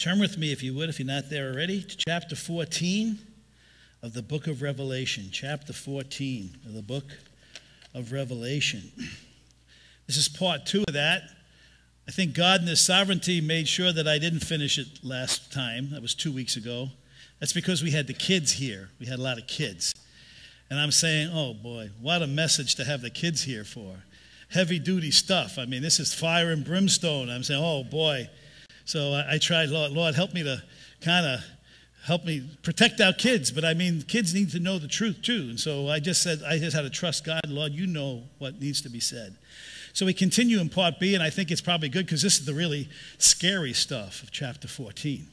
Turn with me, if you would, if you're not there already, to chapter 14 of the book of Revelation. Chapter 14 of the book of Revelation. This is part 2 of that. I think God in His sovereignty made sure that I didn't finish it last time. That was 2 weeks ago. That's because we had the kids here. We had a lot of kids. And I'm saying, oh boy, what a message to have the kids here for. Heavy-duty stuff. I mean, this is fire and brimstone. I'm saying, oh boy. So I tried, Lord, help me to kind of help me protect our kids. But I mean, kids need to know the truth too. And so I just had to trust God. Lord, you know what needs to be said. So we continue in part B, and I think it's probably good because this is the really scary stuff of chapter 14.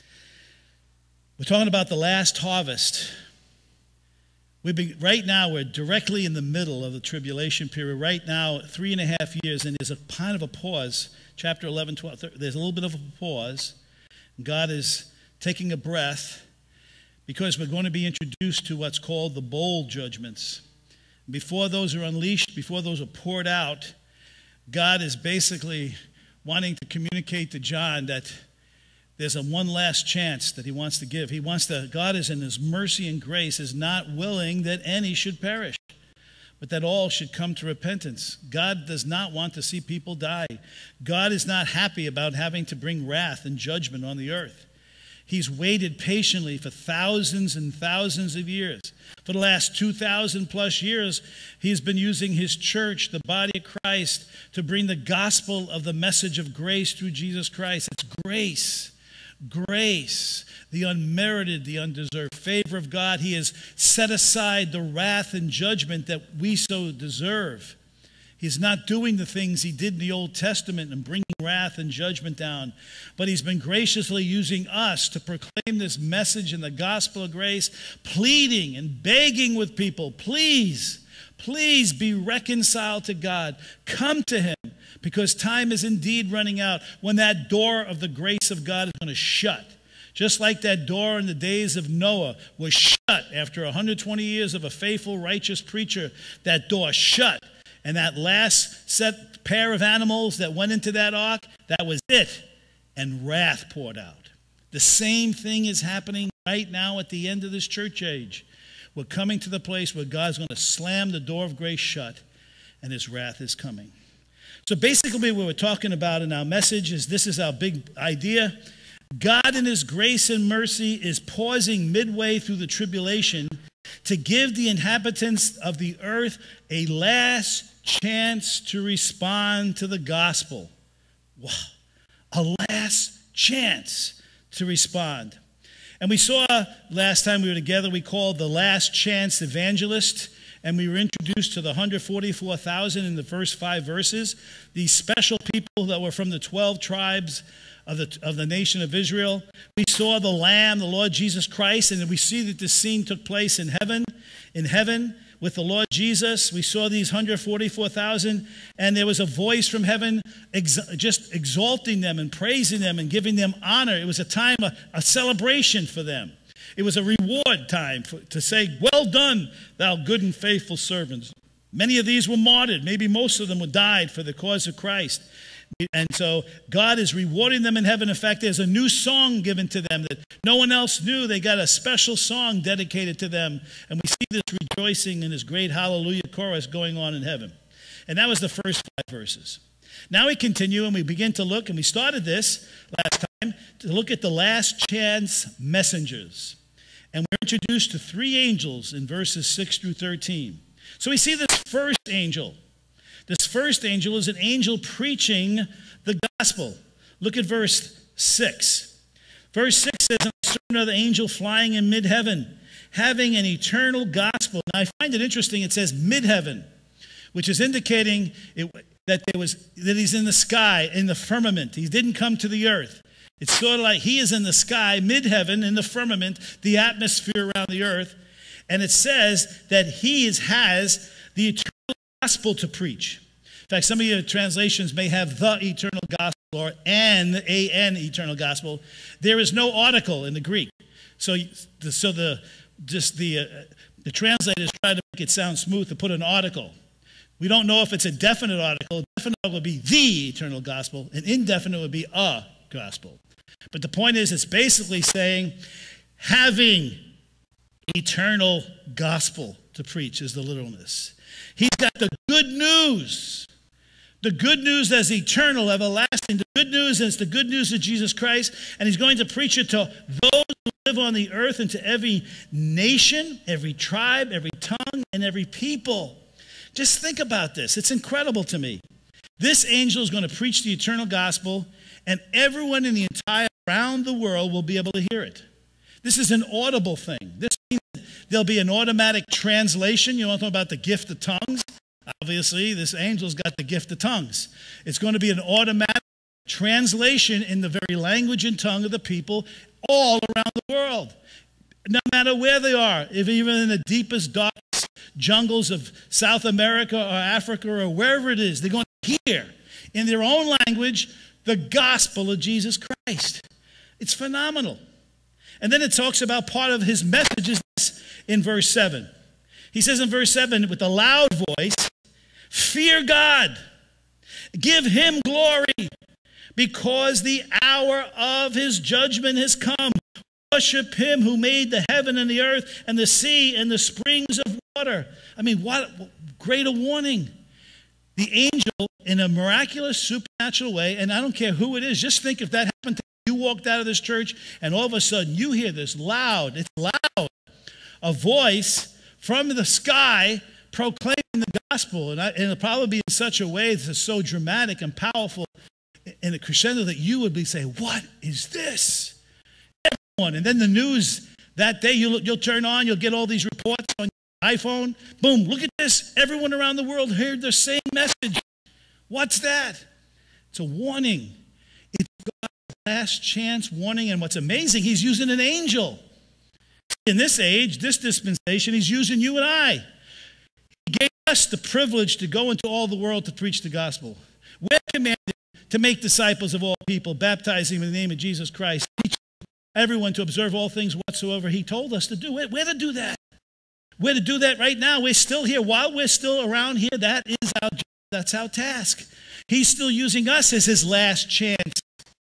We're talking about the last harvest. Right now, we're directly in the middle of the tribulation period. Right now, 3.5 years, and there's a kind of a pause. Chapter 11, 12, there's a little bit of a pause. God is taking a breath because we're going to be introduced to what's called the bowl judgments. Before those are unleashed, before those are poured out, God is basically wanting to communicate to John that there's a one last chance that He wants to give. God is in His mercy and grace is not willing that any should perish, but that all should come to repentance. God does not want to see people die. God is not happy about having to bring wrath and judgment on the earth. He's waited patiently for thousands and thousands of years. For the last 2,000 plus years, He's been using His church, the body of Christ, to bring the gospel of the message of grace through Jesus Christ. It's grace. Grace, the unmerited, the undeserved favor of God. He has set aside the wrath and judgment that we so deserve. He's not doing the things He did in the Old Testament and bringing wrath and judgment down, but He's been graciously using us to proclaim this message in the gospel of grace, pleading and begging with people, please be reconciled to God. Come to Him, because time is indeed running out when that door of the grace of God is going to shut. Just like that door in the days of Noah was shut after 120 years of a faithful, righteous preacher, that door shut. And that last set pair of animals that went into that ark, that was it. And wrath poured out. The same thing is happening right now at the end of this church age. We're coming to the place where God's going to slam the door of grace shut, and His wrath is coming. So basically what we're talking about in our message is, this is our big idea. God in His grace and mercy is pausing midway through the tribulation to give the inhabitants of the earth a last chance to respond to the gospel. Wow. A last chance to respond. And we saw last time we were together, we called the last chance evangelist, and we were introduced to the 144,000 in the first 5 verses. These special people that were from the 12 tribes of the nation of Israel. We saw the Lamb, the Lord Jesus Christ, and we see that this scene took place in heaven with the Lord Jesus. We saw these 144,000, and there was a voice from heaven just exalting them and praising them and giving them honor. It was a time, a celebration for them. It was a reward time to say, well done, thou good and faithful servants. Many of these were martyred. Maybe most of them died for the cause of Christ. And so God is rewarding them in heaven. In fact, there's a new song given to them that no one else knew. They got a special song dedicated to them. And we see this rejoicing in this great hallelujah chorus going on in heaven. And that was the first 5 verses. Now we continue and we begin to look, and we started this last time, to look at the last chance messengers. And we're introduced to 3 angels in verses 6 through 13. So we see this first angel. This first angel is an angel preaching the gospel. Look at verse 6. Verse 6 says, "And I saw another angel flying in mid-heaven, having an eternal gospel." Now I find it interesting, it says mid-heaven, which is indicating that he's in the sky, in the firmament. He didn't come to the earth. It's sort of like He is in the sky, mid-heaven, in the firmament, the atmosphere around the earth. And it says that He has the eternal gospel to preach. In fact, some of your translations may have the eternal gospel or an eternal gospel. There is no article in the Greek. So the translators try to make it sound smooth to put an article. We don't know if it's a definite article. A definite article would be the eternal gospel. An indefinite would be a gospel. But the point is, it's basically saying having eternal gospel to preach is the literalness. He's got the good news. The good news that's eternal, everlasting. The good news is the good news of Jesus Christ. And he's going to preach it to those who live on the earth and to every nation, every tribe, every tongue, and every people. Just think about this. It's incredible to me. This angel is going to preach the eternal gospel, and everyone in the entire around the world will be able to hear it. This is an audible thing. This means there'll be an automatic translation. You want to talk about the gift of tongues? Obviously, this angel's got the gift of tongues. It's going to be an automatic translation in the very language and tongue of the people all around the world. No matter where they are, if even in the deepest, darkest jungles of South America or Africa or wherever it is, they're going to hear in their own language the gospel of Jesus Christ. It's phenomenal. And then it talks about part of his message is this in verse 7. He says in verse 7 with a loud voice, "Fear God, give him glory, because the hour of his judgment has come. Worship him who made the heaven and the earth and the sea and the springs of water." I mean, what greater warning. The angel, in a miraculous, supernatural way, and I don't care who it is, just think if that happened to you, walked out of this church, and all of a sudden you hear this loud, it's loud, a voice from the sky proclaiming the gospel. And it'll probably be in such a way that's so dramatic and powerful in a crescendo that you would be saying, "What is this?" Everyone. And then the news that day, you'll turn on, you'll get all these reports on your iPhone. Boom, look at this. Everyone around the world heard the same message. What's that? It's a warning. It's God's last chance warning. And what's amazing, he's using an angel. In this age, this dispensation, he's using you and I. He gave us the privilege to go into all the world to preach the gospel. We're commanded to make disciples of all people, baptizing them in the name of Jesus Christ, teaching everyone to observe all things whatsoever he told us to do. We're to do that. We're to do that right now. We're still here. While we're still around here, that's our task. He's still using us as his last chance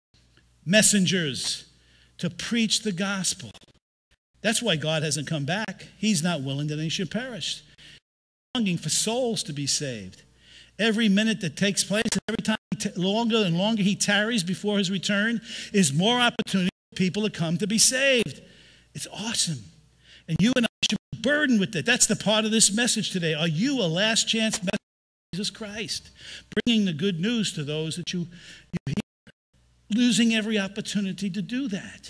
messengers to preach the gospel. That's why God hasn't come back. He's not willing that any should perish. He's longing for souls to be saved. Every minute that takes place, every time longer and longer he tarries before his return, is more opportunity for people to come to be saved. It's awesome. And you and I should be burdened with that. That's the part of this message today. Are you a last chance messenger of Jesus Christ? Bringing the good news to those that you hear. Losing every opportunity to do that.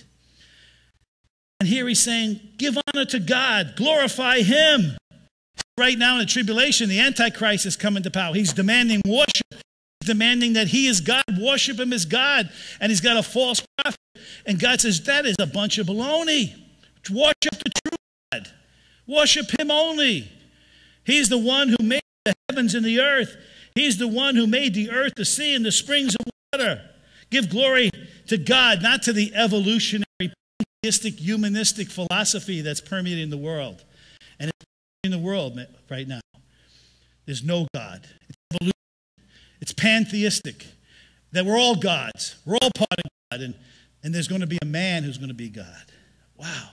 And here he's saying, give honor to God, glorify him. Right now in the tribulation, the Antichrist is coming to power. He's demanding worship. He's demanding that he is God, worship him as God. And he's got a false prophet. And God says, that is a bunch of baloney. Worship the true God. Worship him only. He's the one who made the heavens and the earth. He's the one who made the earth, the sea, and the springs of water. Give glory to God, not to the evolutionary, pantheistic, humanistic philosophy that's permeating the world. And it's in the world right now. There's no God. It's evolution. It's pantheistic. That we're all gods. We're all part of God. And there's going to be a man who's going to be God. Wow.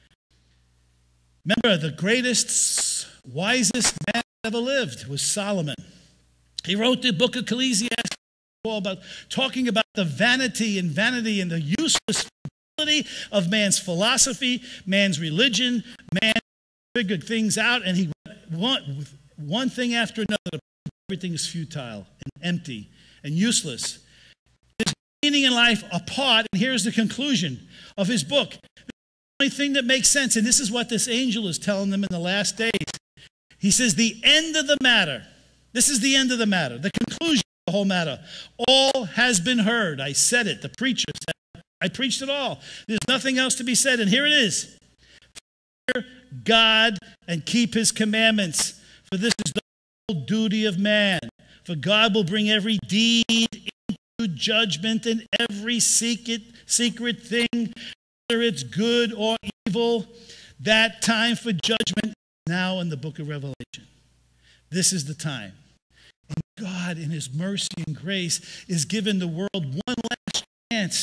Remember, the greatest, wisest man that ever lived was Solomon. He wrote the book of Ecclesiastes, talking about the vanity and the useless futility of man's philosophy, man's religion. Man figured things out, and he went one thing after another. Everything is futile and empty and useless. There's meaning in life apart, and here's the conclusion of his book. The only thing that makes sense, and this is what this angel is telling them in the last days. He says, the end of the matter. This is the end of the matter. The conclusion of the whole matter. All has been heard. I said it. The preacher said it. I preached it all. There's nothing else to be said. And here it is. Fear God and keep his commandments. For this is the whole duty of man. For God will bring every deed into judgment and every secret thing, whether it's good or evil. That time for judgment is now in the book of Revelation. This is the time. And God, in his mercy and grace, is giving the world one last chance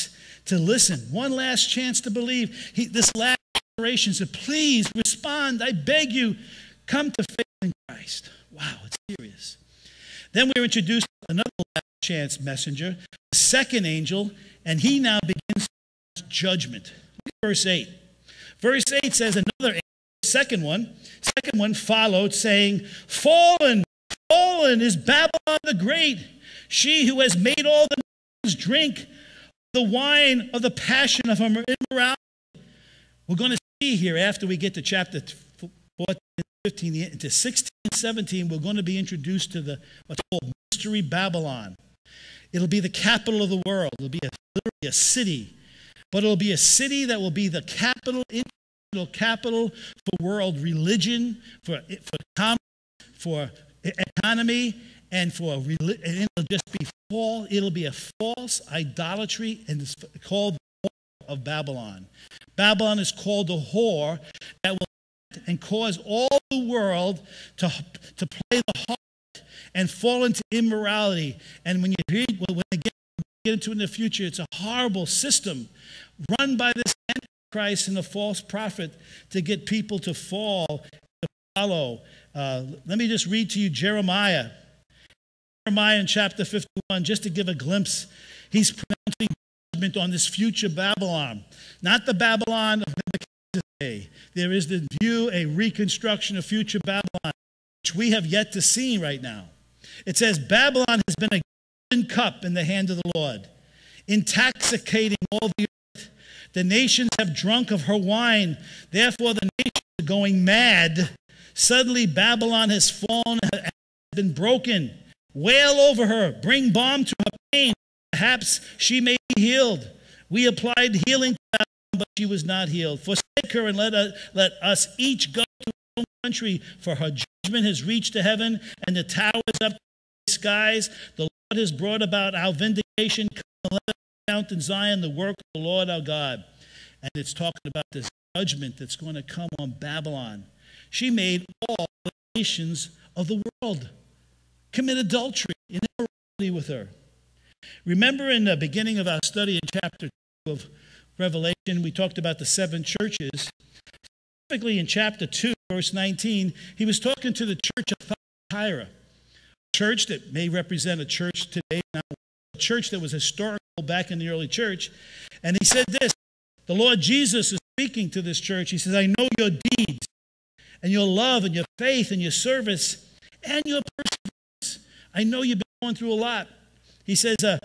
to listen, one last chance to believe. This last generation said, please respond. I beg you, come to faith in Christ. Wow, it's serious. Then we were introduced to another last chance messenger, the second angel, and he now begins judgment. Look at verse 8. Verse 8 says another angel, second one followed, saying, fallen is Babylon the Great, she who has made all the nations drink the wine of the passion of her immorality. We're going to see here after we get to chapter 14 and 15, into 16 and 17, we're going to be introduced to what's called Mystery Babylon. It'll be the capital of the world. It'll be literally a city. But it'll be a city that will be the capital, international capital for world religion, for commerce, for economy, and and it'll just be it'll be a false idolatry, and it's called the whore of Babylon. Babylon is called the whore that will and cause all the world to play the harlot and fall into immorality. And when you read, when they get into it in the future, it's a horrible system run by this Antichrist and the false prophet to get people to fall, to follow. Let me just read to you Jeremiah in chapter 51, just to give a glimpse. He's pronouncing judgment on this future Babylon, not the Babylon of Nebuchadnezzar's day. There is the view, a reconstruction of future Babylon, which we have yet to see right now. It says, Babylon has been a golden cup in the hand of the Lord, intoxicating all the earth. The nations have drunk of her wine. Therefore the nations are going mad. Suddenly Babylon has fallen and has been broken. Wail over her. Bring balm to her pain. Perhaps she may be healed. We applied healing to Babylon, but she was not healed. Forsake her and let us each go to our own country, for her judgment has reached to heaven, and the tower is up to the skies. The Lord has brought about our vindication. Come and let us count in Zion the work of the Lord our God. And it's talking about this judgment that's going to come on Babylon. She made all the nations of the world commit adultery and immorality with her. Remember in the beginning of our study in chapter 2 of Revelation, we talked about the 7 churches. Specifically in chapter 2, verse 19, he was talking to the church of Thyatira, a church that may represent a church today, now a church that was historical back in the early church. And he said this, the Lord Jesus is speaking to this church. He says, I know your deeds and your love and your faith and your service and your perseverance. I know you've been going through a lot. He says, your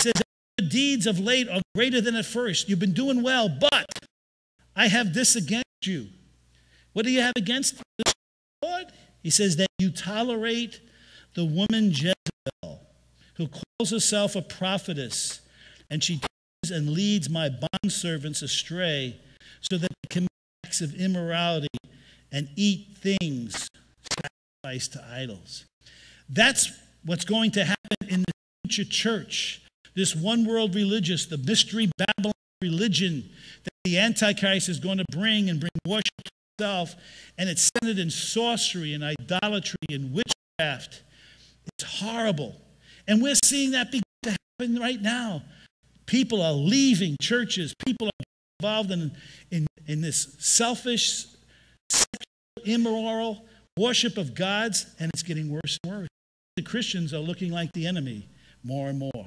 deeds of late are greater than at first. You've been doing well, but I have this against you. What do you have against the Lord? He says that you tolerate the woman Jezebel, who calls herself a prophetess, and she teaches and leads my bondservants astray, so that they commit acts of immorality and eat things sacrificed to idols. That's what's going to happen in the future church. This one world religious, the mystery Babylon religion that the Antichrist is going to bring worship to himself, and it's centered in sorcery and idolatry and witchcraft. It's horrible. And we're seeing that begin to happen right now. People are leaving churches. People are involved in this selfish, sexual, immoral worship of gods, and it's getting worse and worse. The Christians are looking like the enemy more and more.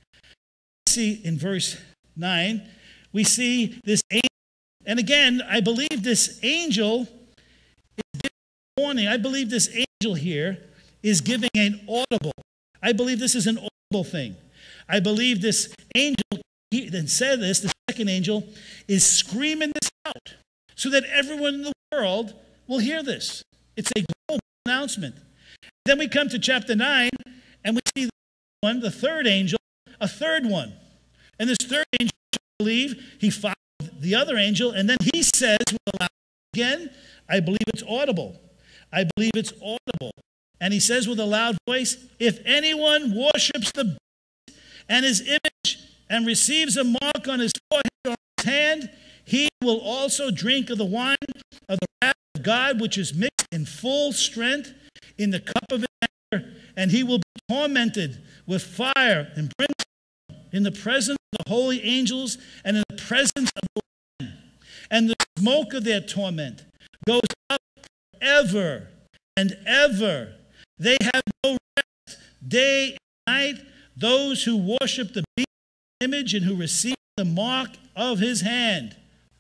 See in verse 9, we see this angel. And again, I believe this angel is giving a warning. I believe this angel here is giving an audible. I believe this is an audible thing. I believe this angel that said this, the second angel, is screaming this out so that everyone in the world will hear this. It's a global announcement. Then we come to chapter 9, and we see the third angel, a third one. And this third angel, I believe, he followed the other angel, and then he says, again, I believe it's audible. I believe it's audible. And he says with a loud voice, if anyone worships the beast and his image and receives a mark on his forehead or his hand, he will also drink of the wine of the wrath of God, which is mixed in full strength in the cup of his anger, and he will be tormented with fire and brimstone in the presence of the holy angels and in the presence of the Lamb. And the smoke of their torment goes up forever and ever. They have no rest day and night, those who worship the beast image and who receive the mark of his hand.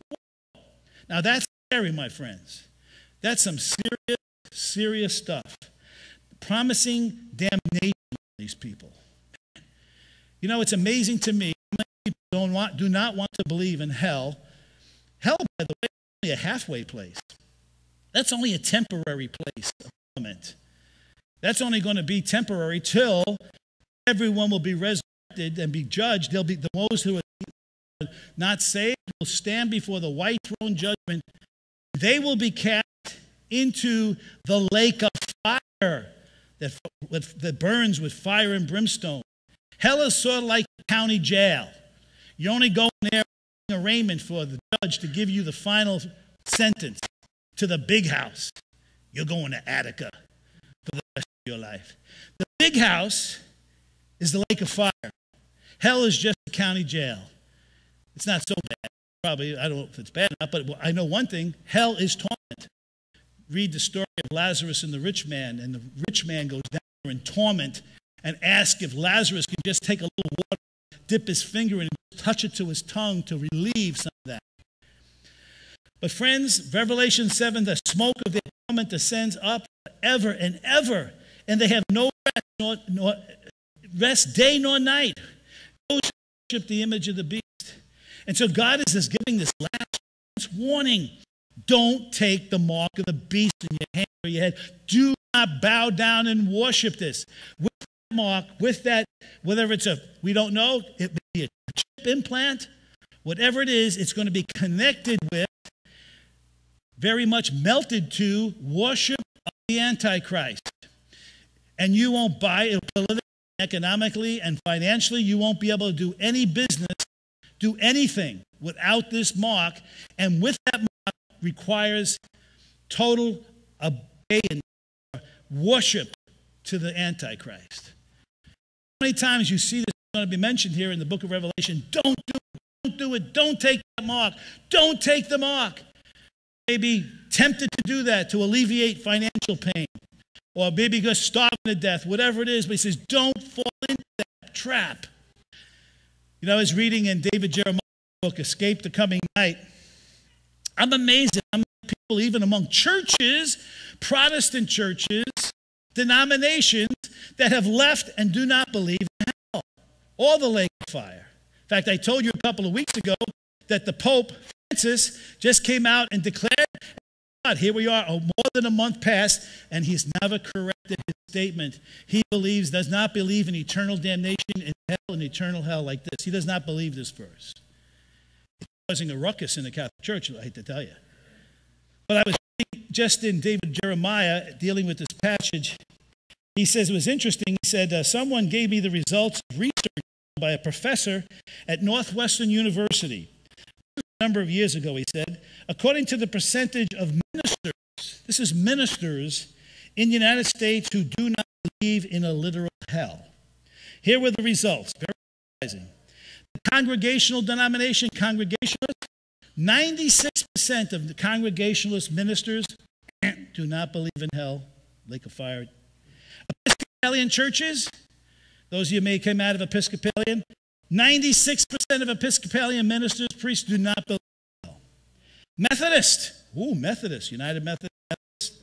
Now that's scary, my friends. That's some serious, serious stuff. Promising damnation to these people. You know, it's amazing to me how many people do not want to believe in hell. Hell, by the way, is only a halfway place. That's only a temporary place of torment. That's only going to be temporary till everyone will be resurrected and be judged. They'll be those who are not saved will stand before the white throne judgment. They will be cast into the lake of fire that burns with fire and brimstone. Hell is sort of like the county jail. You're only going there arraignment for the judge to give you the final sentence to the big house. You're going to Attica for the rest of your life. The big house is the lake of fire. Hell is just the county jail. It's not so bad. Probably, I don't know if it's bad enough, but I know one thing. Hell is torment. Read the story of Lazarus and the rich man, and the rich man goes down there in torment and asks if Lazarus can just take a little water, dip his finger in and touch it to his tongue to relieve some of that. But friends, Revelation 7, the smoke of their torment ascends up forever and ever, and they have no rest, nor rest day nor night. Those who worship the image of the beast. And so God is just giving this last warning. Don't take the mark of the beast in your hand or your head. Do not bow down and worship this. With that mark, with that, whether it's we don't know, it may be a chip implant, whatever it is, it's going to be connected with, very much melted to, worship of the Antichrist. And you won't buy it politically, economically, and financially. You won't be able to do any business, do anything without this mark. And with that mark requires total obedience, worship to the Antichrist. How many times you see this going to be mentioned here in the book of Revelation? Don't do it. Don't do it. Don't take that mark. Don't take the mark. Maybe tempted to do that to alleviate financial pain, or maybe just starving to death, whatever it is. But he says, don't fall into that trap. You know, I was reading in David Jeremiah's book, Escape the Coming Night. I'm amazed at how many people, even among churches, Protestant churches, denominations, that have left and do not believe in hell or the lake of fire. In fact, I told you a couple of weeks ago that the Pope Francis just came out and declared, God, here we are, more than a month past, and he's never corrected his statement. He does not believe in eternal damnation in hell and eternal hell like this. He does not believe this verse. It's causing a ruckus in the Catholic Church, I hate to tell you. But I was reading just in David Jeremiah, dealing with this passage. He says it was interesting. He said, someone gave me the results of research by a professor at Northwestern University. A number of years ago, he said, according to the percentage of ministers, this is ministers in the United States who do not believe in a literal hell. Here were the results, very surprising. The congregational denomination, Congregationalists, 96% of the Congregationalist ministers do not believe in hell, lake of fire. Episcopalian churches, those of you may come out of Episcopalian, 96% of Episcopalian ministers, priests, do not believe in hell. Methodist, Methodist, United Methodist,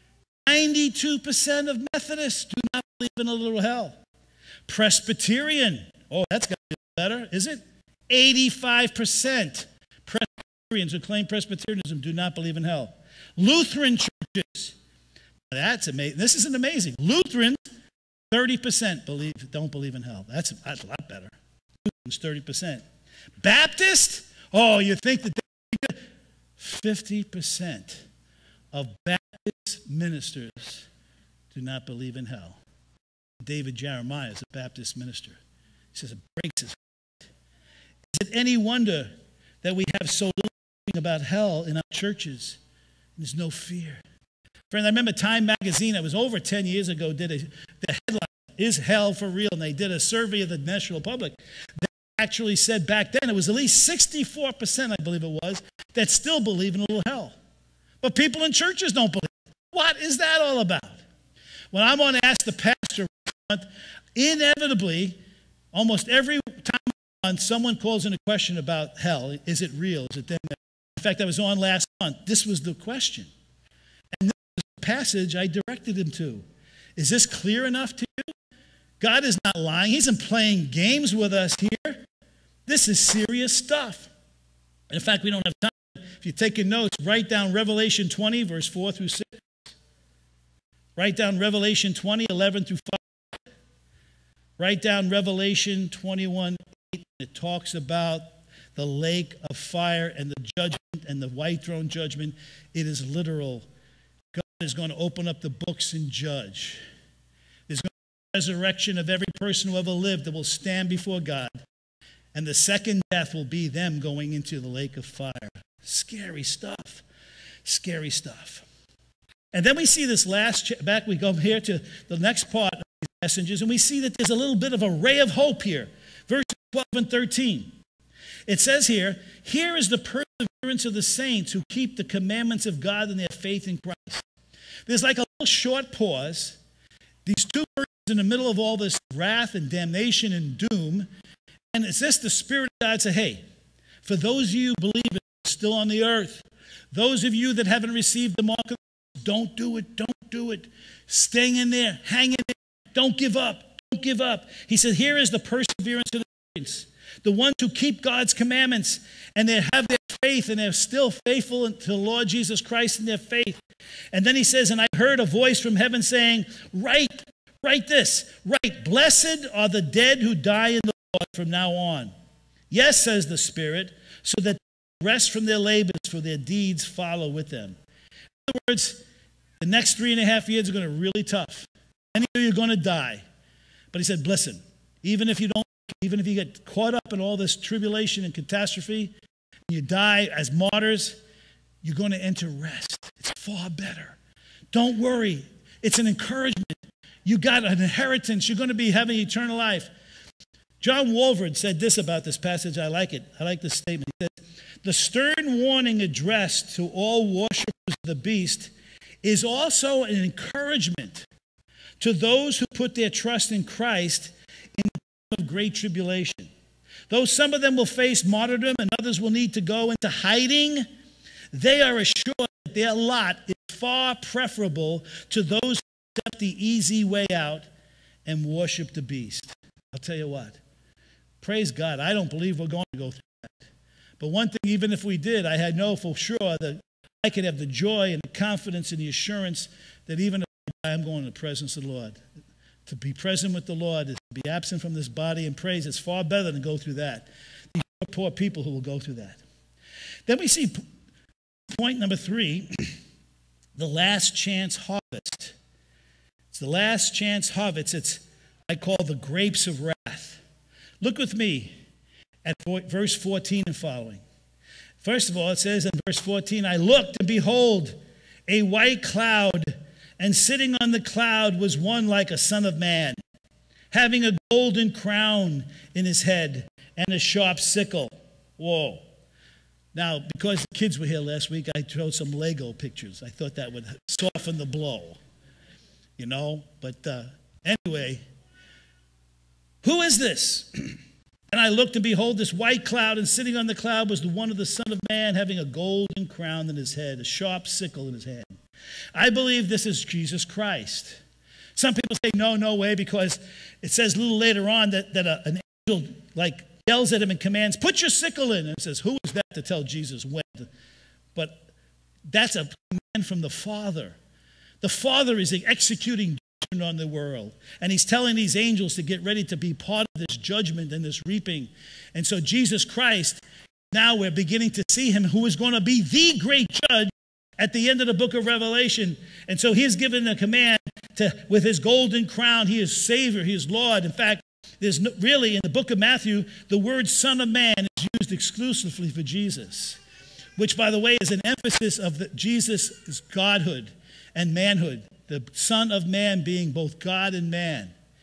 92% of Methodists do not believe in a literal hell. Presbyterian, that's got to be better, is it? 85% Presbyterians who claim Presbyterianism do not believe in hell. Lutheran churches, that's amazing. This isn't amazing. Lutherans, 30% don't believe in hell. That's a lot better. 30%. Baptist? You think that 50% of Baptist ministers do not believe in hell. David Jeremiah is a Baptist minister. He says it breaks his heart. Is it any wonder that we have so little about hell in our churches? There's no fear. Friend, I remember Time magazine, it was over 10 years ago, the headline, Is Hell for Real? And they did a survey of the national public. actually said back then, it was at least 64%, I believe it was, that still believe in a little hell. But people in churches don't believe it. What is that all about? When I'm going to ask the pastor, inevitably, almost every time someone calls in a question about hell, is it real? Is it there? In fact, I was on last month. This was the question. And this was the passage I directed him to. Is this clear enough to you? God is not lying. He isn't playing games with us here. This is serious stuff. And in fact, we don't have time. If you're taking notes, write down Revelation 20, verse 4 through 6. Write down Revelation 20, 11 through 5. Write down Revelation 21, 8. It talks about the lake of fire and the judgment and the white throne judgment. It is literal. God is going to open up the books and judge. There's going to be a resurrection of every person who ever lived that will stand before God. And the second death will be them going into the lake of fire. Scary stuff. Scary stuff. And then we see this back, we go here to the next part of these messages, and we see that there's a little bit of a ray of hope here. Verses 12 and 13. It says here is the perseverance of the saints who keep the commandments of God and their faith in Christ. There's like a little short pause. These two verses in the middle of all this wrath and damnation and doom. And it's just the Spirit of God say, hey, for those of you who believe it, still on the earth, those of you that haven't received the mark of don't do it. Don't do it. Stay in there. Hang in there. Don't give up. Don't give up. He said, here is the perseverance of the saints, the ones who keep God's commandments, and they have their faith, and they're still faithful to the Lord Jesus Christ in their faith. And then he says, and I heard a voice from heaven saying, write this. Write, blessed are the dead who die in the Lord from now on. Yes, says the Spirit, so that they rest from their labors, for their deeds follow with them. In other words, the next 3.5 years are going to be really tough. Many of you are going to die. But he said, listen, even if you get caught up in all this tribulation and catastrophe, and you die as martyrs, you're going to enter rest. It's far better. Don't worry. It's an encouragement. You got an inheritance. You're going to be having eternal life. John Walvoord said this about this passage. I like it. I like this statement. He said, the stern warning addressed to all worshipers of the beast is also an encouragement to those who put their trust in Christ in the time of great tribulation. Though some of them will face martyrdom and others will need to go into hiding, they are assured that their lot is far preferable to those who accept the easy way out and worship the beast. I'll tell you what, praise God, I don't believe we're going to go through that. But one thing, even if we did, I know for sure that I could have the joy and the confidence and the assurance that even if I die, I'm going to the presence of the Lord. To be present with the Lord is to be absent from this body and praise. It's far better than go through that. These poor people who will go through that. Then we see point number 3, the last chance harvest. It's the last chance harvest. It's, I call the grapes of wrath. Look with me at verse 14 and following. First of all, it says in verse 14, I looked, and behold, a white cloud, and sitting on the cloud was one like a son of man, having a golden crown in his head and a sharp sickle. Whoa. Now, because the kids were here last week, I showed some Lego pictures. I thought that would soften the blow, you know. But anyway, who is this? And I looked, and behold, this white cloud, and sitting on the cloud was the one of the Son of Man, having a golden crown in his head, a sharp sickle in his hand. I believe this is Jesus Christ. Some people say, no way, because it says a little later on that an angel yells at him and commands, put your sickle in. And it says, who is that to tell Jesus when? But that's a command from the Father. The Father is executing on the world, and he's telling these angels to get ready to be part of this judgment and this reaping. And so Jesus Christ, now we're beginning to see him, who is going to be the great judge at the end of the book of Revelation. And so he's given a command to, with his golden crown, he is Savior, he is Lord. In fact, there's really in the book of Matthew, the word Son of Man is used exclusively for Jesus, which, by the way, is an emphasis of Jesus' godhood and manhood. The Son of Man being both God and man.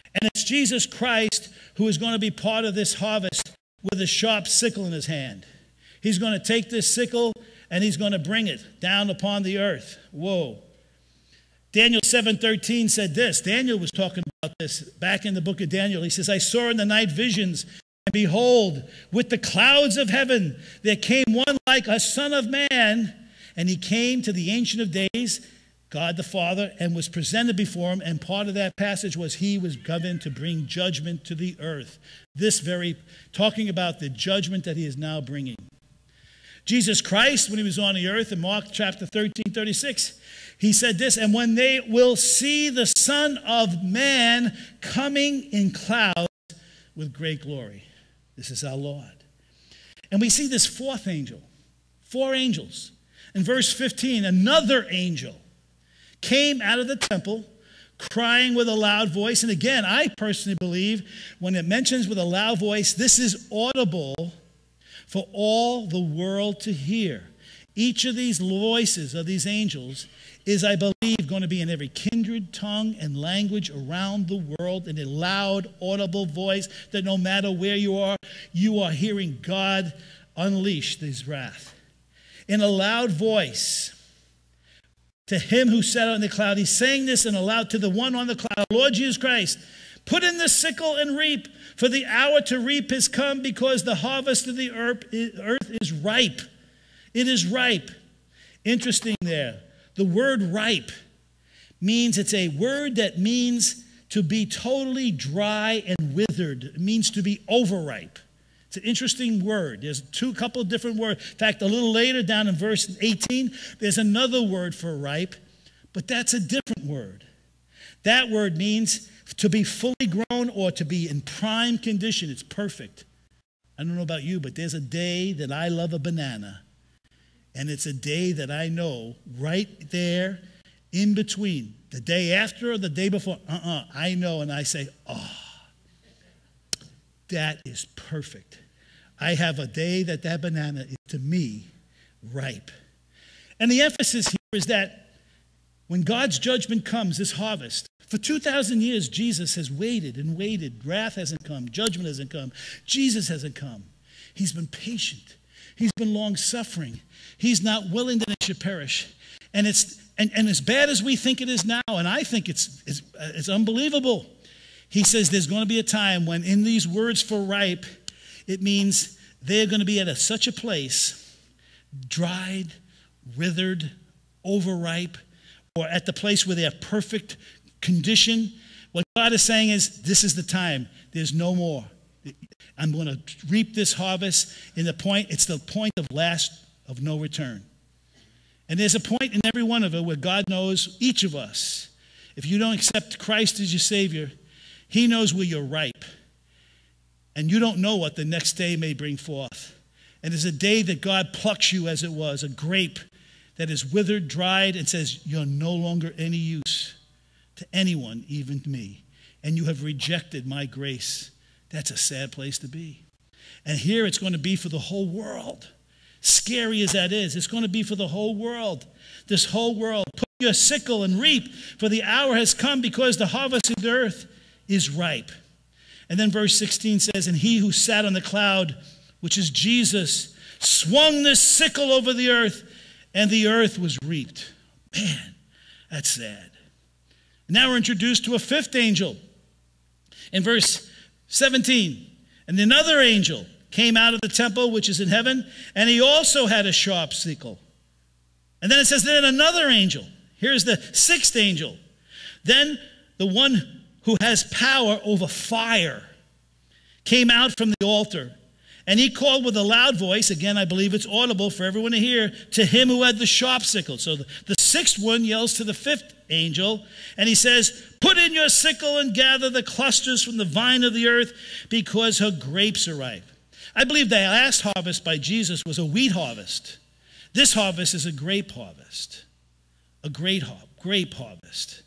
And it's Jesus Christ who is going to be part of this harvest with a sharp sickle in his hand. He's going to take this sickle and he's going to bring it down upon the earth. Whoa. Daniel 7:13 said this. Daniel was talking about this back in the book of Daniel. He says, I saw in the night visions, and behold, with the clouds of heaven, there came one like a son of man, and he came to the Ancient of Days, God the Father, and was presented before him. And part of that passage was he was governed to bring judgment to the earth. This very, talking about the judgment that he is now bringing. Jesus Christ, when he was on the earth in Mark chapter 13:36, he said this, and when they will see the Son of Man coming in clouds with great glory. This is our Lord. And we see this fourth angel, 4 angels. In verse 15, another angel came out of the temple crying with a loud voice. And again, I personally believe when it mentions with a loud voice, this is audible for all the world to hear. Each of these voices of these angels is, I believe, going to be in every kindred, tongue, and language around the world in a loud, audible voice that no matter where you are hearing God unleash his wrath. In a loud voice, to him who sat on the cloud, he's saying this in a loud to the one on the cloud, Lord Jesus Christ, put in the sickle and reap, for the hour to reap has come, because the harvest of the earth is ripe. It is ripe. Interesting there. The word ripe means, it's a word that means to be totally dry and withered. It means to be overripe. It's an interesting word. There's a couple of different words. In fact, a little later down in verse 18, there's another word for ripe, but that's a different word. That word means to be fully grown or to be in prime condition. It's perfect. I don't know about you, but there's a day that I love a banana. And it's a day that I know right there in between, the day after or the day before, I know, and I say, oh, that is perfect. I have a day that banana is, to me, ripe. And the emphasis here is that when God's judgment comes, this harvest, for 2,000 years, Jesus has waited and waited. Wrath hasn't come. Judgment hasn't come. Jesus hasn't come. He's been patient. He's been long-suffering. He's not willing that it should perish. And as bad as we think it is now, and I think it's unbelievable, he says there's going to be a time when in these words for ripe, it means they're going to be at such a place, dried, withered, overripe, or at the place where they're perfect condition. What God is saying is, this is the time. There's no more. I'm going to reap this harvest it's the point of no return. And there's a point in every one of it where God knows each of us. If you don't accept Christ as your Savior, he knows where you're ripe. And you don't know what the next day may bring forth. And there's a day that God plucks you, as it was, a grape that is withered, dried, and says, you're no longer any use to anyone, even me. And you have rejected my grace. That's a sad place to be. And here it's going to be for the whole world. Scary as that is, it's going to be for the whole world. This whole world. Put your sickle and reap, for the hour has come, because the harvest of the earth is ripe. And then verse 16 says, and he who sat on the cloud, which is Jesus, swung this sickle over the earth, and the earth was reaped. Man, that's sad. Now we're introduced to a fifth angel. In verse 17, and another angel came out of the temple which is in heaven, and he also had a sharp sickle. And then it says, then another angel. Here's the sixth angel. Then the one who has power over fire came out from the altar, and he called with a loud voice, again I believe it's audible for everyone to hear, to him who had the sharp sickle. So the sixth one yells to the fifth angel, and he says, put in your sickle and gather the clusters from the vine of the earth, because her grapes are ripe. I believe the last harvest by Jesus was a wheat harvest. This harvest is a grape harvest, a great grape harvest.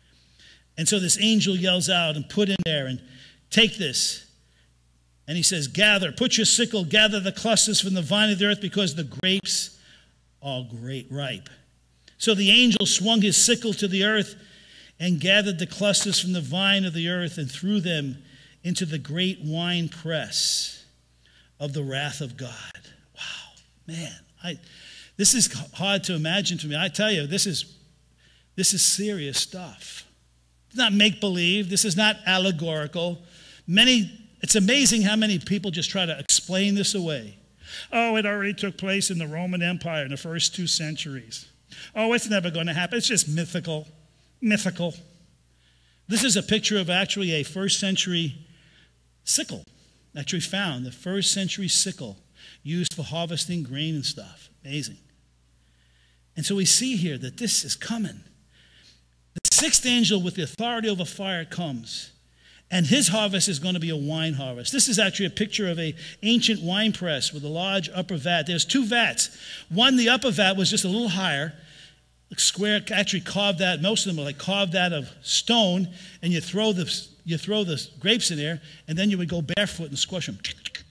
And so this angel yells out and put in there and take this. And he says, gather, put your sickle, gather the clusters from the vine of the earth, because the grapes are ripe. So the angel swung his sickle to the earth and gathered the clusters from the vine of the earth and threw them into the great wine press of the wrath of God. Wow, man, this is hard to imagine to me. I tell you, this is serious stuff. It's not make-believe. This is not allegorical. It's amazing how many people just try to explain this away. Oh, it already took place in the Roman Empire in the first 2 centuries. Oh, it's never going to happen. It's just mythical. Mythical. This is a picture of actually a first century sickle. Actually found the first century sickle used for harvesting grain and stuff. Amazing. And so we see here that this is coming. The 6th angel with the authority over fire comes, and his harvest is going to be a wine harvest. This is actually a picture of an ancient wine press with a large upper vat. There's 2 vats. One, the upper vat was just a little higher, square, actually carved out. Most of them were like carved out of stone, and you throw the grapes in there, and then you would go barefoot and squash them.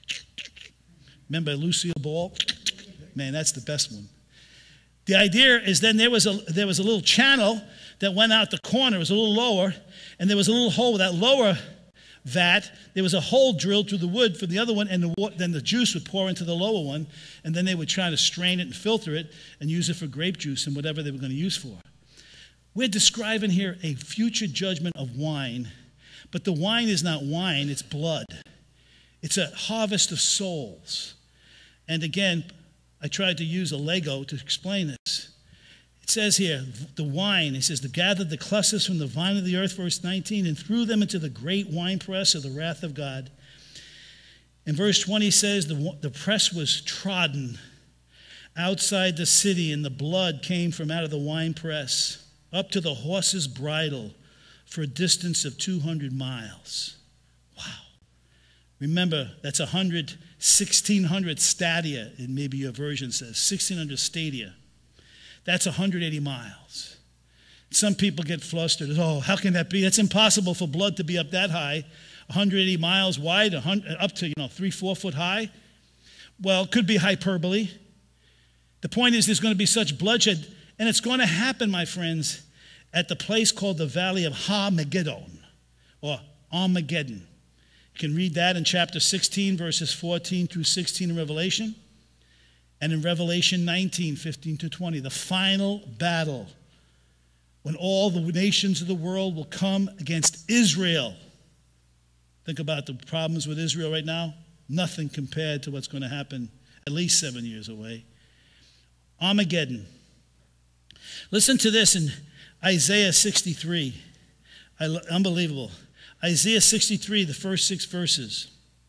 Remember Lucille Ball? Man, that's the best one. The idea is then there was a little channel that went out the corner. It was a little lower, and there was a little hole with that lower vat. There was a hole drilled through the wood for the other one, and then the juice would pour into the lower one, and then they would try to strain it and filter it and use it for grape juice and whatever they were going to use for. We're describing here a future judgment of wine, but the wine is not wine, it's blood. It's a harvest of souls. And again, I tried to use a Lego to explain this. It says here, the wine, it says, to gather the clusters from the vine of the earth, verse 19, and threw them into the great winepress of the wrath of God. And verse 20 says, the press was trodden outside the city, and the blood came from out of the winepress up to the horse's bridle for a distance of 200 miles. Wow. Remember, that's 1,600 stadia, and maybe your version says, 1,600 stadia. That's 180 miles. Some people get flustered. Oh, how can that be? That's impossible for blood to be up that high, 180 miles wide, up to 3-4 foot high. Well, it could be hyperbole. The point is there's going to be such bloodshed, and it's going to happen, my friends, at the place called the Valley of Ha-Megiddo, or Armageddon. You can read that in chapter 16, verses 14 through 16 in Revelation. And in Revelation 19, 15 to 20, the final battle when all the nations of the world will come against Israel. Think about the problems with Israel right now. Nothing compared to what's going to happen at least 7 years away. Armageddon. Listen to this in Isaiah 63. Unbelievable. Isaiah 63, the first 6 verses.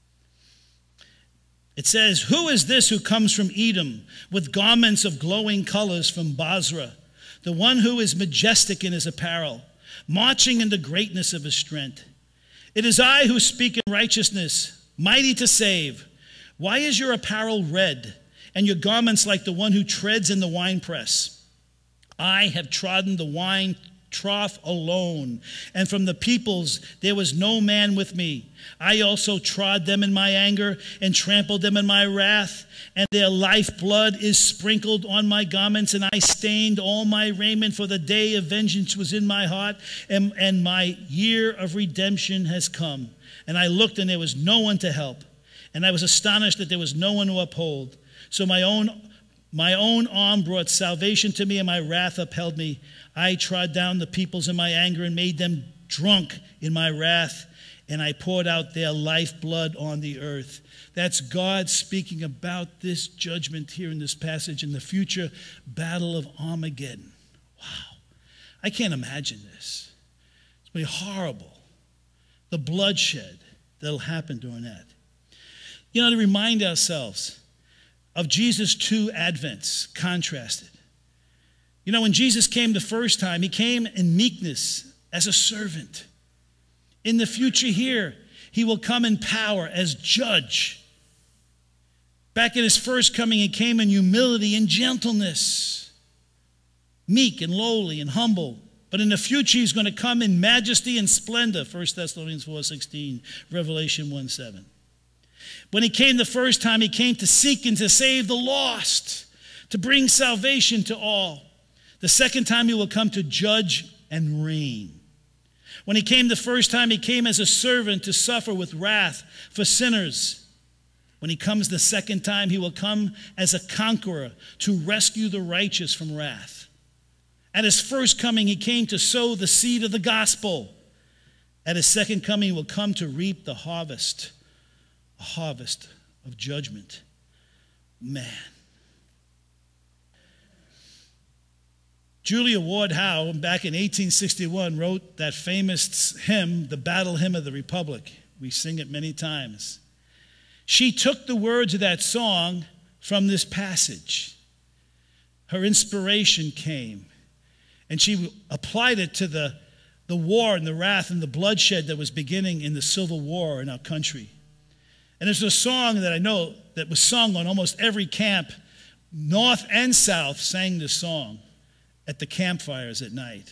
It says, who is this who comes from Edom with garments of glowing colors from Basra, the one who is majestic in his apparel, marching in the greatness of his strength? It is I who speak in righteousness, mighty to save. Why is your apparel red and your garments like the one who treads in the winepress? I have trodden the wine trough alone, and from the peoples there was no man with me. I also trod them in my anger and trampled them in my wrath, and their lifeblood is sprinkled on my garments, and I stained all my raiment, for the day of vengeance was in my heart, and my year of redemption has come. And I looked, and there was no one to help, and I was astonished that there was no one to uphold. So my own arm brought salvation to me, and my wrath upheld me. I trod down the peoples in my anger and made them drunk in my wrath, and I poured out their lifeblood on the earth. That's God speaking about this judgment here in this passage in the future battle of Armageddon. Wow. I can't imagine this. It's going to be horrible. The bloodshed that'll happen during that. To remind ourselves of Jesus' 2 advents contrasted. When Jesus came the first time, he came in meekness as a servant. In the future here, he will come in power as judge. Back in his first coming, he came in humility and gentleness, meek and lowly and humble. But in the future, he's going to come in majesty and splendor, 1 Thessalonians 4:16, Revelation 1:7. When he came the first time, he came to seek and to save the lost, to bring salvation to all. The second time, he will come to judge and reign. When he came the first time, he came as a servant to suffer with wrath for sinners. When he comes the second time, he will come as a conqueror to rescue the righteous from wrath. At his first coming, he came to sow the seed of the gospel. At his second coming, he will come to reap the harvest, a harvest of judgment. Man. Julia Ward Howe, back in 1861, wrote that famous hymn, the Battle Hymn of the Republic. We sing it many times. She took the words of that song from this passage. Her inspiration came, and she applied it to the war and the wrath and the bloodshed that was beginning in the Civil War in our country. And there's a song that I know that was sung on almost every camp. North and South sang this song at the campfires at night.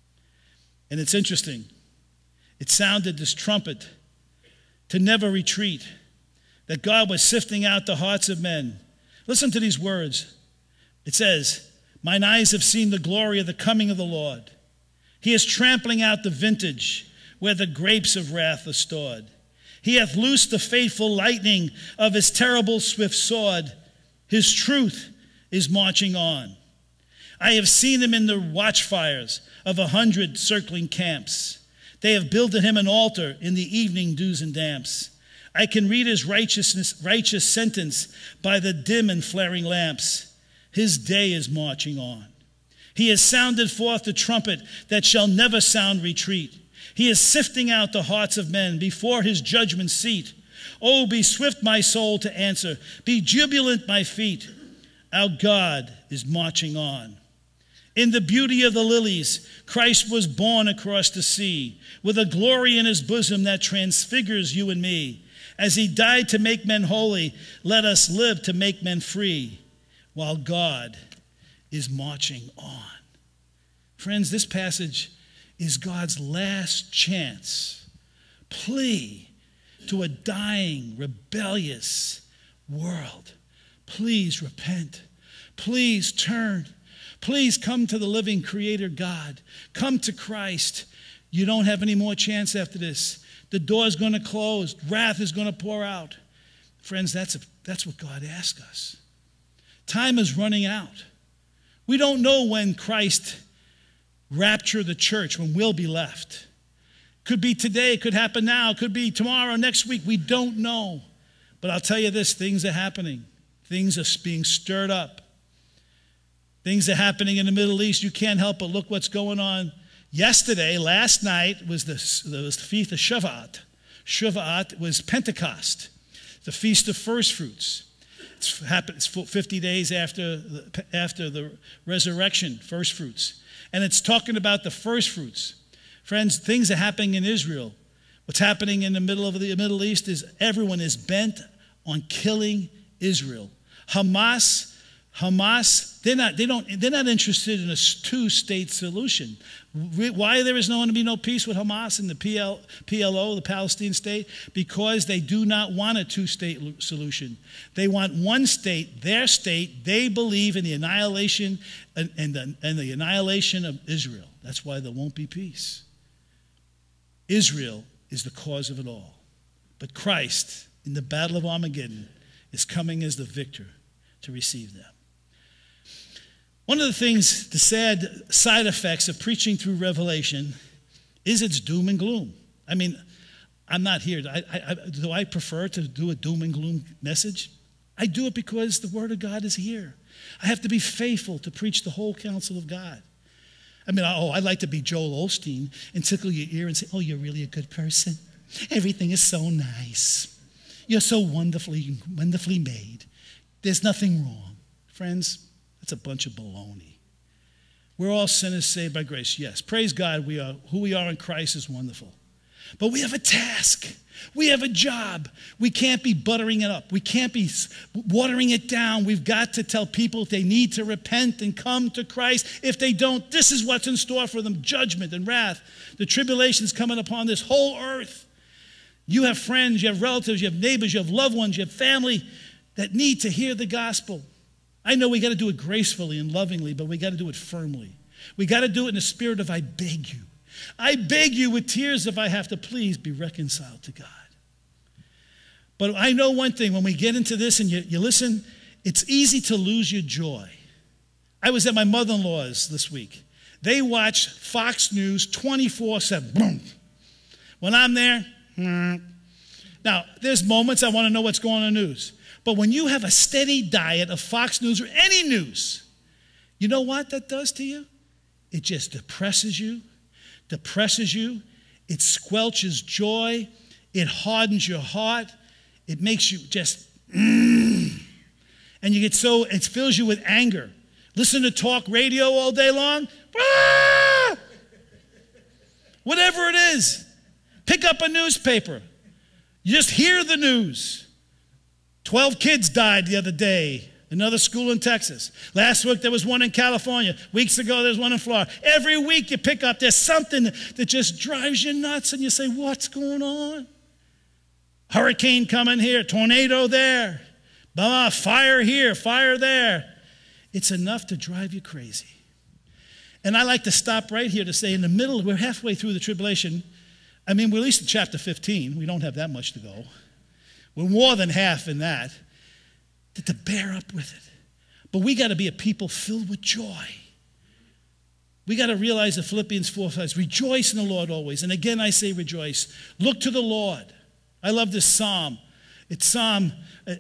And it's interesting. It sounded this trumpet to never retreat, that God was sifting out the hearts of men. Listen to these words. It says, "Mine eyes have seen the glory of the coming of the Lord. He is trampling out the vintage where the grapes of wrath are stored. He hath loosed the fateful lightning of his terrible swift sword. His truth is marching on. I have seen him in the watchfires of 100 circling camps. They have builded him an altar in the evening dews and damps. I can read his righteous sentence by the dim and flaring lamps. His day is marching on. He has sounded forth the trumpet that shall never sound retreat. He is sifting out the hearts of men before his judgment seat. Oh, be swift, my soul, to answer. Be jubilant, my feet. Our God is marching on. In the beauty of the lilies, Christ was born across the sea, with a glory in his bosom that transfigures you and me. As he died to make men holy, let us live to make men free, while God is marching on. Friends, this passage is God's last chance, plea to a dying, rebellious world. Please repent. Please turn. Please come to the living Creator God. Come to Christ. You don't have any more chance after this. The door's going to close. Wrath is going to pour out. Friends, that's what God asks us. Time is running out. We don't know when Christ rapture the church, when we'll be left. Could be today, could happen now, could be tomorrow, next week. We don't know. But I'll tell you this, things are happening. Things are being stirred up. Things are happening in the Middle East. You can't help but look what's going on. Yesterday, last night, was the feast of Shavuot. Shavuot was Pentecost, the Feast of First Fruits. It's 50 days after the resurrection, first fruits. And it's talking about the first fruits. Friends, things are happening in Israel. What's happening in the middle of the Middle East is everyone is bent on killing Israel. Hamas, they're not interested in a two-state solution. Why there is going to be no peace with Hamas and the PLO, the Palestinian state? Because they do not want a two-state solution. They want one state, their state. They believe in the annihilation and the annihilation of Israel. That's why there won't be peace. Israel is the cause of it all. But Christ, in the battle of Armageddon, is coming as the victor to receive them. One of the things, the sad side effects of preaching through Revelation is its doom and gloom. I mean, I'm not here. Do I prefer to do a doom and gloom message? I do it because the Word of God is here. I have to be faithful to preach the whole counsel of God. I mean, I'd like to be Joel Osteen and tickle your ear and say, oh, you're really a good person. Everything is so nice. You're so wonderfully made. There's nothing wrong. Friends, that's a bunch of baloney. We're all sinners saved by grace. Yes, praise God, who we are in Christ is wonderful. But we have a task. We have a job. We can't be buttering it up. We can't be watering it down. We've got to tell people they need to repent and come to Christ. If they don't, this is what's in store for them, judgment and wrath. The tribulation's coming upon this whole earth. You have friends, you have relatives, you have neighbors, you have loved ones, you have family that need to hear the gospel. I know we got to do it gracefully and lovingly, but we got to do it firmly. We got to do it in the spirit of I beg you. I beg you with tears if I have to, please be reconciled to God. But I know one thing, when we get into this and you listen, it's easy to lose your joy. I was at my mother-in-law's this week. They watch Fox News 24/7. Boom. When I'm there, now, there's moments I want to know what's going on in the news. But when you have a steady diet of Fox News or any news, you know what that does to you? It just depresses you. It squelches joy. It hardens your heart. It makes you just, and you get so, it fills you with anger. Listen to talk radio all day long. Ah! Whatever it is. Pick up a newspaper. You just hear the news. 12 kids died the other day. Another school in Texas. Last week there was one in California. Weeks ago there's one in Florida. Every week you pick up, there's something that just drives you nuts and you say, what's going on? Hurricane coming here, tornado there, fire here, fire there. It's enough to drive you crazy. And I like to stop right here to say in the middle, we're halfway through the tribulation. I mean, we're at least in chapter 15. We don't have that much to go. We're more than half in that. To bear up with it. But we got to be a people filled with joy. We got to realize that Philippians 4 says, rejoice in the Lord always. And again, I say rejoice. Look to the Lord. I love this psalm. It's Psalm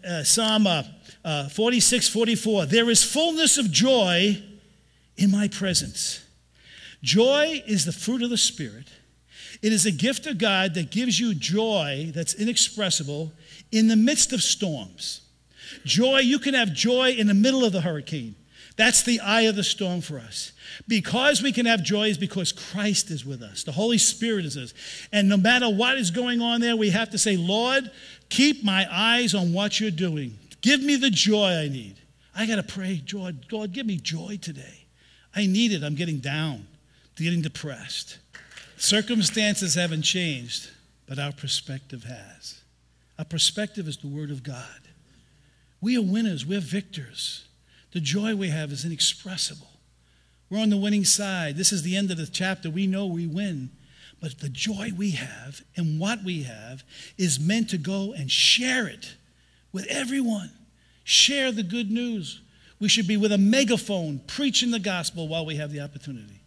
46:44. There is fullness of joy in my presence. Joy is the fruit of the Spirit. It is a gift of God that gives you joy that's inexpressible in the midst of storms. Joy, you can have joy in the middle of the hurricane. That's the eye of the storm for us. Because we can have joy is because Christ is with us. The Holy Spirit is with us. And no matter what is going on there, we have to say, Lord, keep my eyes on what you're doing. Give me the joy I need. I got to pray, God, give me joy today. I need it. I'm getting down, getting depressed. Circumstances haven't changed, but our perspective has. Our perspective is the Word of God. We are winners. We're victors. The joy we have is inexpressible. We're on the winning side. This is the end of the chapter. We know we win. But the joy we have and what we have is meant to go and share it with everyone. Share the good news. We should be with a megaphone preaching the gospel while we have the opportunity.